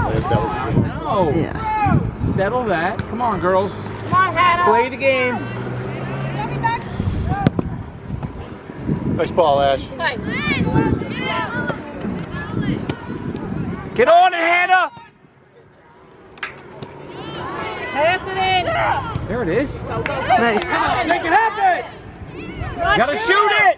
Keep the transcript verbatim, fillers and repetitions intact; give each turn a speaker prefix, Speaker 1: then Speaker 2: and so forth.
Speaker 1: That was three.
Speaker 2: No.
Speaker 3: Yeah.
Speaker 2: Settle that. Come on, girls.
Speaker 4: Come on, Hannah.
Speaker 2: Play the game.
Speaker 1: Nice ball, Ash.
Speaker 2: Get on it, Hannah.
Speaker 4: Pass it in.
Speaker 2: There it is.
Speaker 4: Go, go, go.
Speaker 3: Nice.
Speaker 2: Come on, make it happen. You gotta shoot it.